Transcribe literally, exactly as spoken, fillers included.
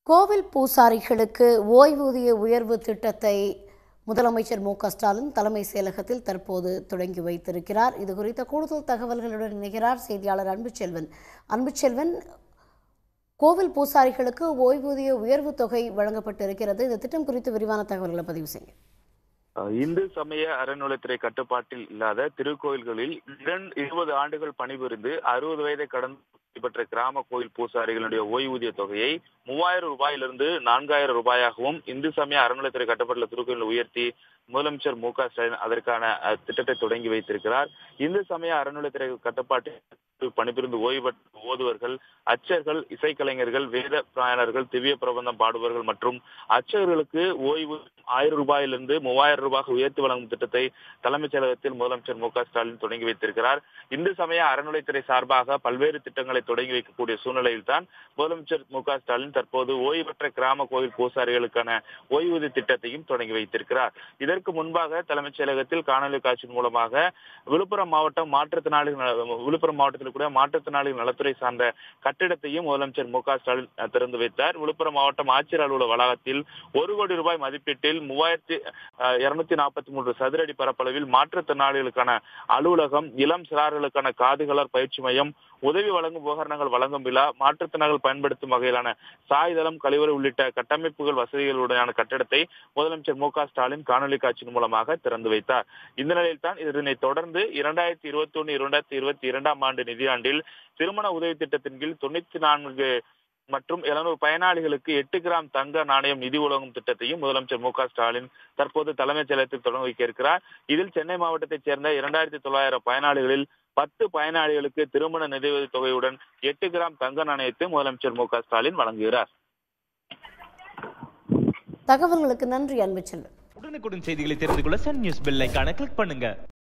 கோவில் பூசாரிகளுக்கு ஓய்வூதிய உயர்வு திட்டத்தை முதலமைச்சர் மு க ஸ்டாலின் தலைமை செயலகத்தில் தற்போது தொடங்கி வைத்திருக்கிறார். இது குறித்த கூடுதல் தகவல்களுடன் இணைகிறார் செய்தியாளர் அன்புச்செல்வன். அன்புச்செல்வன், கோவில் பூசாரிகளுக்கு ஓய்வூதிய உயர்வு தொகை வழங்கப்பட்டிருக்கிறது. இந்த திட்டம் குறித்து விரிவான தகவல்களை பதிவு செய்யுங்க. இந்து சமய அறநிலையத்துறை கட்டுப்பாட்டில் இல்லாத திருக்கோயில்களில் இருபது ஆண்டுகள் பணிபுரிந்து அறுபது வயதை கடந்து பெற்ற கிராம கோயில் பூசாரிகளுடைய ஓய்வூதிய தொகையை மூவாயிரம் ரூபாயிலிருந்து நான்காயிரம் ரூபாயாகவும் இந்து சமய அறநிலையத்துறை கட்டுப்பாட்டுள்ள திருக்கோயில் உயர்த்தி முதலமைச்சர் மு க ஸ்டாலின் அதற்கான திட்டத்தை தொடங்கி வைத்திருக்கிறார். இந்து சமய அறநிலையத்துறை கட்டுப்பாட்டில் பணிபுரிந்து ஓய்வு ஓதுவர்கள், அர்ச்சகர்கள், இசைக்கலைஞர்கள், வேத பிராயணர்கள், திவ்ய பிரபந்தம் பாடுபவர்கள் மற்றும் அர்ச்சகர்களுக்கு ஓய்வு ஆயிரம் ரூபாயிலிருந்து மூவாயிரம் ரூபாய் உயர்த்தி வழங்கும் திட்டத்தை தலைமைச் செயலகத்தில் முதலமைச்சர் மு க ஸ்டாலின் தொடங்கி வைத்திருக்கிறார். இந்து சமய அறநிலையத்துறை சார்பாக பல்வேறு திட்டங்களை தொடங்கி வைக்கக்கூடிய சூழ்நிலையில் தான் முதலமைச்சர் மு க ஸ்டாலின் தற்போது ஓய்வு பெற்ற கிராம கோயில் பூசாரிகளுக்கான ஓய்வூதிய திட்டத்தையும் தொடங்கி வைத்திருக்கிறார். இதற்கு முன்பாக தலைமைச் செயலகத்தில் காணொலி காட்சியின் மூலமாக விழுப்புரம் மாவட்டம் மாற்றுத்திறனாளிகள் விழுப்புரம் மாவட்டத்தில் கூட மாற்றுத்திறனாளிகள் நலத்துறை சார்ந்த கட்டிடத்தையும் முதலமைச்சர் மு க ஸ்டாலின் திறந்து வைத்தார். விழுப்புரம் மாவட்டம் ஆட்சியர் அலுவலக வளாகத்தில் ஒரு கோடி ரூபாய் மதிப்பீட்டில் மூவாயிரத்தி இருநூத்தி நாற்பத்தி மூன்று சதுரடி பரப்பளவில் மாற்றுத்திறனாளிகளுக்கான அலுவலகம், இளம் சிறார்களுக்கான காதுகளர் பயிற்சி மையம், உதவி வழங்கும் உபகரணங்கள் வழங்கும் விழா, மாற்றுத்திறனாளிகள் பயன்படுத்தும் வகையிலான சாய்தளம், கழிவறை உள்ளிட்ட கட்டமைப்புகள் வசதிகளுடனான கட்டிடத்தை முதலமைச்சர் மு க ஸ்டாலின் காணொலி காட்சியின் மூலமாக திறந்து வைத்தார். இந்த நிலையில் தான் இதனை தொடர்ந்து இரண்டாயிரத்தி இருபத்தி ஒன்னு இரண்டாயிரத்தி இருபத்தி இரண்டாம் ஆண்டு நிதியாண்டில் திருமண உதவி திட்டத்தின் கீழ் தொண்ணூத்தி நான்கு மற்றும் எழுநூறு பயனாளிகளுக்கு எட்டு கிராம் தங்க நாணயம் நிதி வழங்கும் திட்டத்தையும் முதலமைச்சர் மு க ஸ்டாலின் தற்போது தலைமைச் செயலகத்தில் தொடங்கி வைக்க இருக்கிறார். இதில் சென்னை மாவட்டத்தைச் சேர்ந்த இரண்டாயிரத்தி தொள்ளாயிரம் பயனாளிகளில் பத்து பயனாளிகளுக்கு திருமண நிதியுதவி தொகையுடன் எட்டு கிராம் தங்க நாணயத்தை முதலமைச்சர் மு க ஸ்டாலின் வழங்குகிறார். தகவல்களுக்கு நன்றி அன்புச்செல்வன். உடனுக்குடன் செய்திகளை தெரிந்து கொள்ள சன் நியூஸ் பெல் ஐகானை கிளிக் பண்ணுங்க.